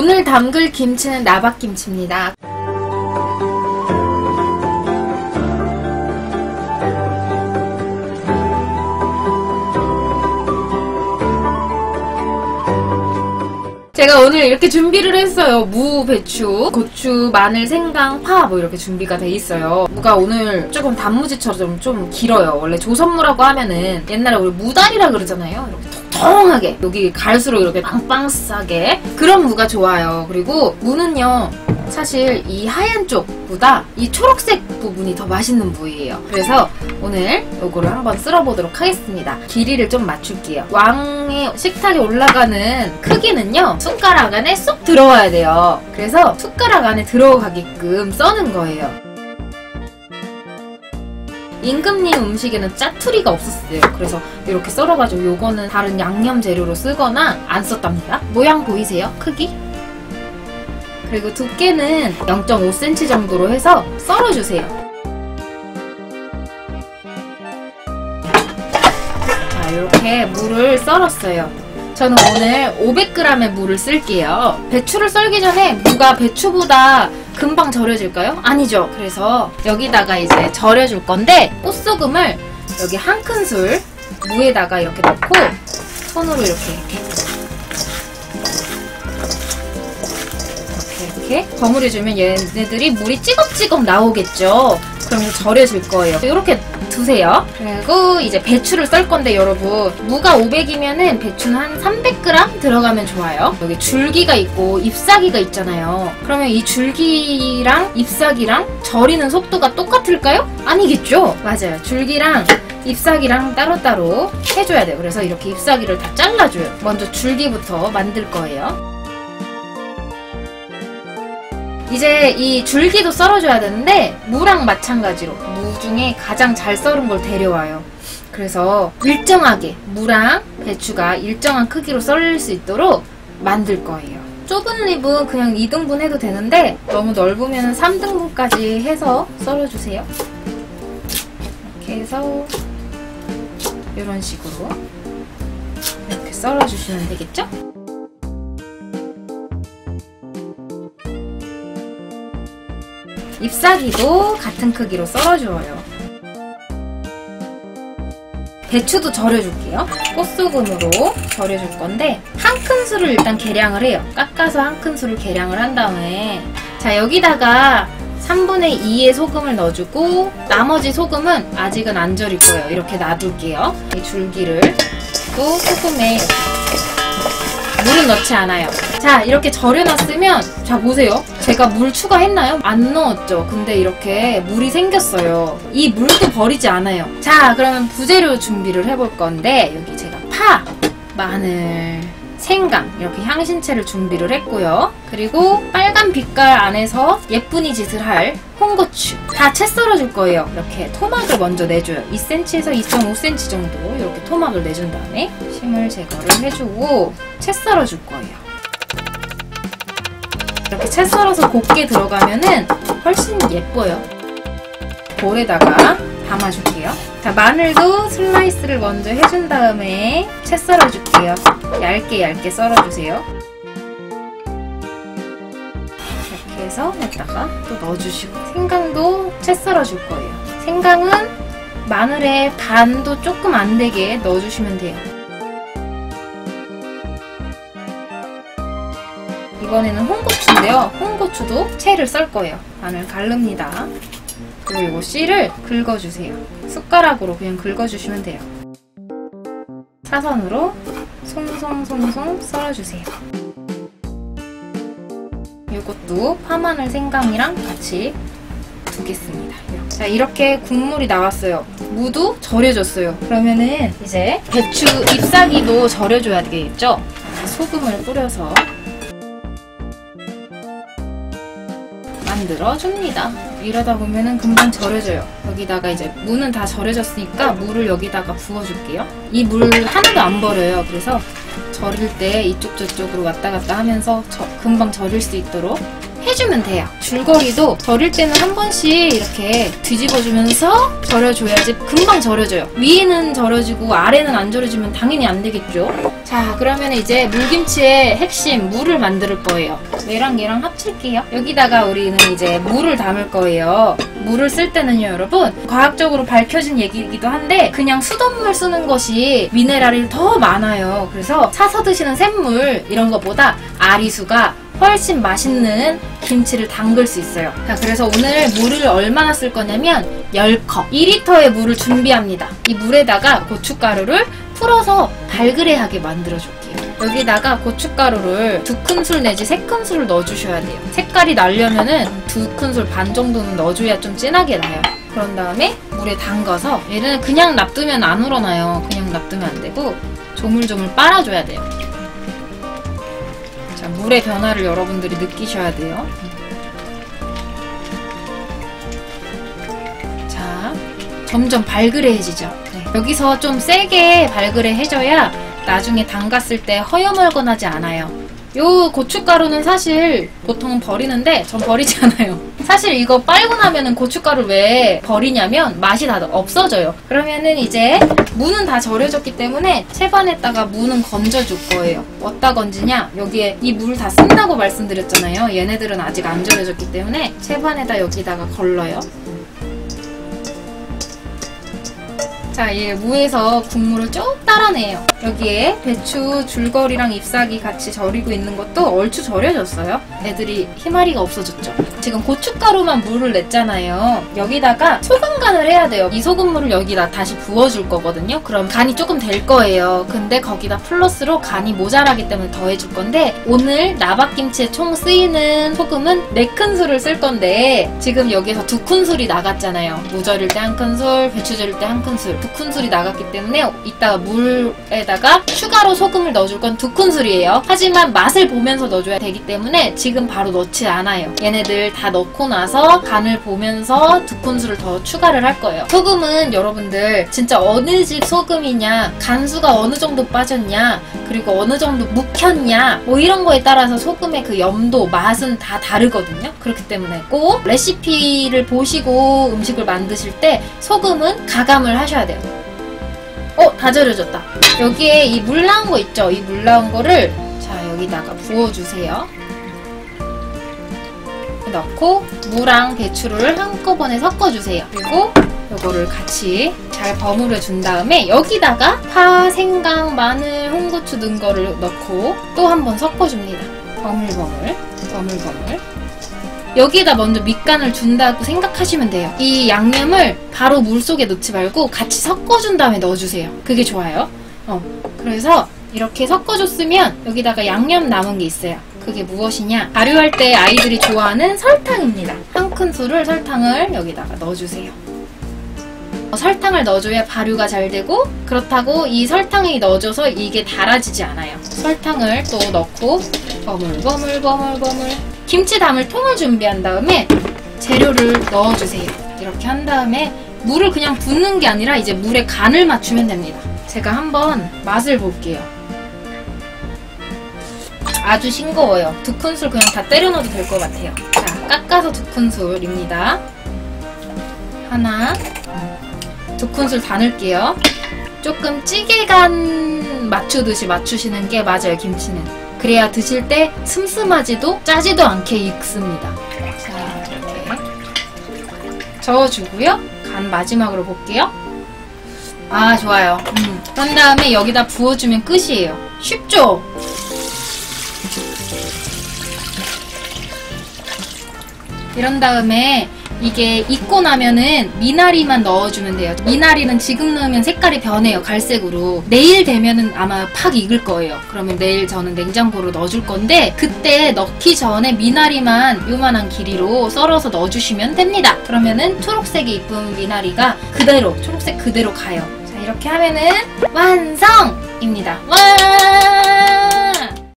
오늘 담글 김치는 나박김치입니다. 제가 오늘 이렇게 준비를 했어요. 무, 배추, 고추, 마늘, 생강, 파 뭐 이렇게 준비가 돼 있어요. 무가 오늘 조금 단무지처럼 좀 길어요. 원래 조선무라고 하면은 옛날에 우리 무다리라 그러잖아요. 이렇게 통통하게 여기 갈수록 이렇게 빵빵싸게 그런 무가 좋아요. 그리고 무는요 사실 이 하얀 쪽보다 이 초록색 부분이 더 맛있는 부위예요. 그래서 오늘 요거를 한번 쓸어보도록 하겠습니다. 길이를 좀 맞출게요. 왕의 식탁에 올라가는 크기는요 숟가락 안에 쏙 들어와야 돼요. 그래서 숟가락 안에 들어가게끔 써는 거예요. 임금님 음식에는 짜투리가 없었어요. 그래서 이렇게 썰어가지고 요거는 다른 양념 재료로 쓰거나 안 썼답니다. 모양 보이세요? 크기? 그리고 두께는 0.5cm 정도로 해서 썰어주세요. 자, 이렇게 무를 썰었어요. 저는 오늘 500g의 무를 쓸게요. 배추를 썰기 전에 무가 배추보다 금방 절여질까요? 아니죠. 그래서 여기다가 이제 절여줄 건데 꽃소금을 여기 한 큰술 무에다가 이렇게 넣고 손으로 이렇게 버무려주면 얘네들이 물이 찌걱찌걱 나오겠죠. 그러면서 절여질 거예요. 이렇게 두세요. 그리고 이제 배추를 썰 건데 여러분 무가 500이면은 배추는 한 300g 들어가면 좋아요. 여기 줄기가 있고 잎사귀가 있잖아요. 그러면 이 줄기랑 잎사귀랑 절이는 속도가 똑같을까요? 아니겠죠? 맞아요. 줄기랑 잎사귀랑 따로따로 해줘야 돼요. 그래서 이렇게 잎사귀를 다 잘라줘요. 먼저 줄기부터 만들 거예요. 이제 이 줄기도 썰어줘야 되는데 무랑 마찬가지로 무 중에 가장 잘 썰은 걸 데려와요. 그래서 일정하게 무랑 배추가 일정한 크기로 썰릴 수 있도록 만들 거예요. 좁은 립은 그냥 2등분 해도 되는데 너무 넓으면 3등분까지 해서 썰어주세요. 이렇게 해서 이런 식으로 이렇게 썰어주시면 되겠죠? 잎사귀도 같은 크기로 썰어줘요. 배추도 절여줄게요. 꽃소금으로 절여줄 건데 한 큰술을 일단 계량을 해요. 깎아서 한 큰술을 계량을 한 다음에 자 여기다가 3분의 2의 소금을 넣어주고 나머지 소금은 아직은 안 절일 거예요. 이렇게 놔둘게요. 이 줄기를 또 소금에 물은 넣지 않아요. 자 이렇게 절여놨으면 자 보세요. 제가 물 추가했나요? 안 넣었죠. 근데 이렇게 물이 생겼어요. 이 물도 버리지 않아요. 자 그러면 부재료 준비를 해볼 건데 여기 제가 파, 마늘, 생강 이렇게 향신채를 준비를 했고요. 그리고 빨간 빛깔 안에서 예쁜이 짓을 할 홍고추 다 채 썰어줄 거예요. 이렇게 토막을 먼저 내줘요. 2cm에서 2.5cm 정도 이렇게 토막을 내준 다음에 심을 제거를 해주고 채 썰어줄 거예요. 이렇게 채 썰어서 곱게 들어가면은 훨씬 예뻐요. 볼에다가 담아줄게요. 자, 마늘도 슬라이스를 먼저 해준 다음에 채 썰어줄게요. 얇게 썰어주세요. 이렇게 해서 여기다가 또 넣어주시고 생강도 채 썰어줄 거예요. 생강은 마늘의 반도 조금 안 되게 넣어주시면 돼요. 이번에는 홍고추인데요. 홍고추도 채를 썰 거예요. 마늘 가릅니다. 그리고 이거 씨를 긁어주세요. 숟가락으로 그냥 긁어주시면 돼요. 사선으로 송송송송 썰어주세요. 이것도 파마늘 생강이랑 같이 두겠습니다. 자 이렇게 국물이 나왔어요. 무도 절여졌어요. 그러면은 이제 배추 잎사귀도 절여줘야 되겠죠? 소금을 뿌려서 만들어줍니다. 이러다 보면은 금방 절여져요. 여기다가 이제 무는 다 절여졌으니까 물을 여기다가 부어줄게요. 이 물 하나도 안 버려요. 그래서 절일 때 이쪽 저쪽으로 왔다 갔다 하면서 금방 절일 수 있도록 해줘요. 해주면 돼요. 줄거리도 절일 때는 한 번씩 이렇게 뒤집어주면서 절여줘야지 금방 절여져요. 위에는 절여지고 아래는 안 절여지면 당연히 안 되겠죠. 자, 그러면 이제 물김치의 핵심 물을 만들 거예요. 얘랑 얘랑 합칠게요. 여기다가 우리는 이제 물을 담을 거예요. 물을 쓸 때는요, 여러분, 과학적으로 밝혀진 얘기이기도 한데 그냥 수돗물 쓰는 것이 미네랄이 더 많아요. 그래서 사서 드시는 샘물 이런 것보다 아리수가 훨씬 맛있는 김치를 담글 수 있어요. 자, 그래서 오늘 물을 얼마나 쓸 거냐면 10컵 2리터의 물을 준비합니다. 이 물에다가 고춧가루를 풀어서 발그레하게 만들어줄게요. 여기다가 고춧가루를 2큰술 내지 3큰술을 넣어주셔야 돼요. 색깔이 나려면은 2큰술 반 정도는 넣어줘야 좀 진하게 나요. 그런 다음에 물에 담가서 얘는 그냥 놔두면 안 우러나요. 그냥 놔두면 안 되고 조물조물 빨아줘야 돼요. 자, 물의 변화를 여러분들이 느끼셔야 돼요. 자, 점점 발그레해지죠. 네. 여기서 좀 세게 발그레해져야 나중에 담갔을 때 허여멀건하지 않아요. 요 고춧가루는 사실 보통은 버리는데 전 버리지 않아요. 사실 이거 빨고 나면은 고춧가루 왜 버리냐면 맛이 다 없어져요. 그러면은 이제 무는 다 절여졌기 때문에 채반에다가 무는 건져줄 거예요. 어디다 건지냐? 여기에 이 물 다 쓴다고 말씀드렸잖아요. 얘네들은 아직 안 절여졌기 때문에 채반에다 여기다가 걸러요. 자, 이 무에서 국물을 쭉 따라내요. 여기에 배추, 줄거리랑 잎사귀 같이 절이고 있는 것도 얼추 절여졌어요. 애들이 희마리가 없어졌죠. 지금 고춧가루만 물을 냈잖아요. 여기다가 소금 간을 해야 돼요. 이 소금물을 여기다 다시 부어줄 거거든요. 그럼 간이 조금 될 거예요. 근데 거기다 플러스로 간이 모자라기 때문에 더 해줄 건데 오늘 나박김치에 총 쓰이는 소금은 4큰술을 쓸 건데 지금 여기서 2큰술이 나갔잖아요. 무 절일 때 1큰술, 배추 절일 때 1큰술, 2큰술이 나갔기 때문에 이따가 물에다가 추가로 소금을 넣어줄 건 2큰술이에요. 하지만 맛을 보면서 넣어줘야 되기 때문에 지금 바로 넣지 않아요. 얘네들 다 넣고 나서 간을 보면서 2큰술을 더 추가를 할 거예요. 소금은 여러분들 진짜 어느 집 소금이냐, 간수가 어느 정도 빠졌냐, 그리고 어느 정도 묵혔냐 뭐 이런 거에 따라서 소금의 그 염도, 맛은 다 다르거든요. 그렇기 때문에 꼭 레시피를 보시고 음식을 만드실 때 소금은 가감을 하셔야 돼요. 다 절여졌다. 여기에 이 물 나온 거 있죠? 이 물 나온 거를 자, 여기다가 부어주세요. 넣고 무랑 배추를 한꺼번에 섞어주세요. 그리고 요거를 같이 잘 버무려 준 다음에 여기다가 파, 생강, 마늘, 홍고추 넣은 거를 넣고 또 한 번 섞어줍니다. 버물버물, 버물버물. 여기에다 먼저 밑간을 준다고 생각하시면 돼요. 이 양념을 바로 물속에 넣지 말고 같이 섞어준 다음에 넣어주세요. 그게 좋아요. 그래서 이렇게 섞어줬으면 여기다가 양념 남은 게 있어요. 그게 무엇이냐? 발효할 때 아이들이 좋아하는 설탕입니다. 1큰술을 설탕을 여기다가 넣어주세요. 설탕을 넣어줘야 발효가 잘 되고 그렇다고 이 설탕이 넣어줘서 이게 달아지지 않아요. 설탕을 또 넣고 버물버물버물버물 김치 담을 통을 준비한 다음에 재료를 넣어주세요. 이렇게 한 다음에 물을 그냥 붓는 게 아니라 이제 물에 간을 맞추면 됩니다. 제가 한번 맛을 볼게요. 아주 싱거워요. 2큰술 그냥 다 때려 넣어도 될 것 같아요. 자, 깎아서 2큰술입니다. 하나, 2큰술 다 넣을게요. 조금 찌개간 맞추듯이 맞추시는 게 맞아요, 김치는. 그래야 드실 때 슴슴하지도 짜지도 않게 익습니다. 자, 이렇게 저어주고요. 간 마지막으로 볼게요. 아, 좋아요. 그런 다음에 여기다 부어주면 끝이에요. 쉽죠? 이런 다음에 이게 익고 나면은 미나리만 넣어주면 돼요. 미나리는 지금 넣으면 색깔이 변해요. 갈색으로. 내일 되면은 아마 팍 익을 거예요. 그러면 내일 저는 냉장고로 넣어줄 건데 그때 넣기 전에 미나리만 요만한 길이로 썰어서 넣어주시면 됩니다. 그러면은 초록색이 이쁜 미나리가 그대로 초록색 그대로 가요. 자, 이렇게 하면은 완성입니다. 와!